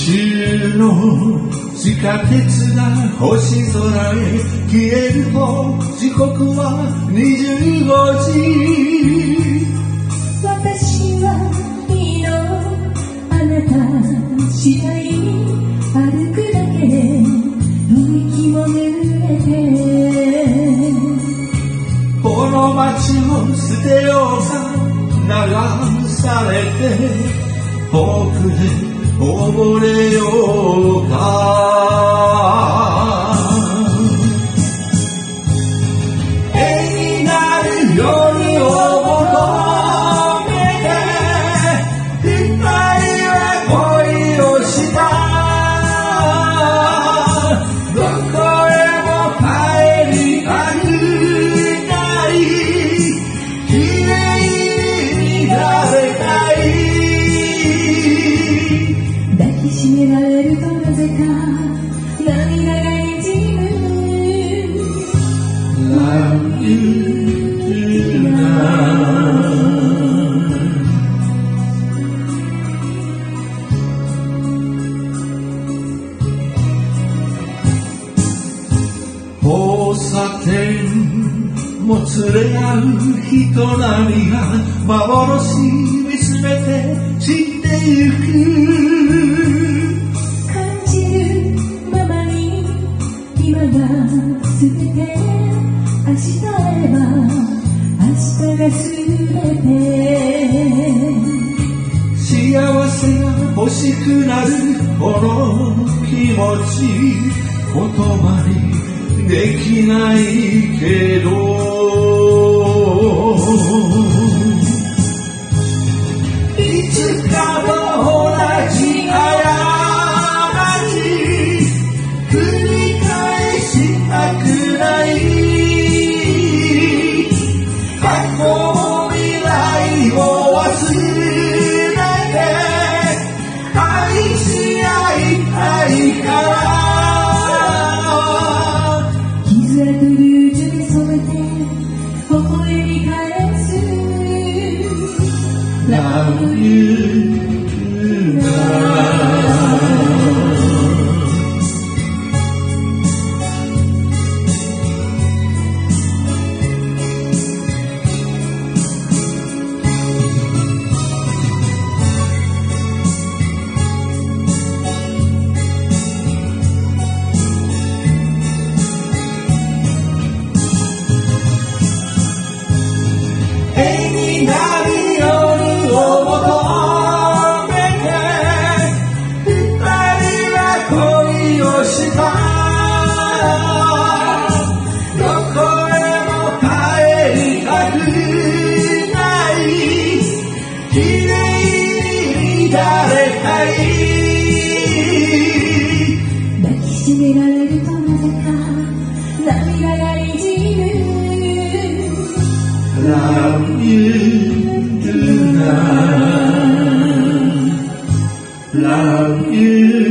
宙の地下鉄が星空へ消えると時刻は25時。 私はいいの、あなた次第歩くだけで雰囲気も濡れて、 この街を捨てようか流されて僕で溺れようか。絵になる夜を求めて二人は恋をした。どこへも帰りたくない綺麗になれたい。 抱きしめられるとなぜか涙が滲む。 Love you tonight。 交差点も連れ合う人波が幻見つめて散ってゆく。 感じるままに今が全て、明日あれば明日が全て。 幸せが欲しくなるこの気持ち言葉にできないけど、いつかと同じ過ち繰り返したくない。過去も未来を忘れて愛し合いたいから。 傷跡流樹に染めて微笑み返す。 Love you tonight。絵になる夜を求めて二人は恋をした。どこへも帰りたくない綺麗になれたい。 抱きしめられるとなぜか涙が滲む。 Love you tonight. Love you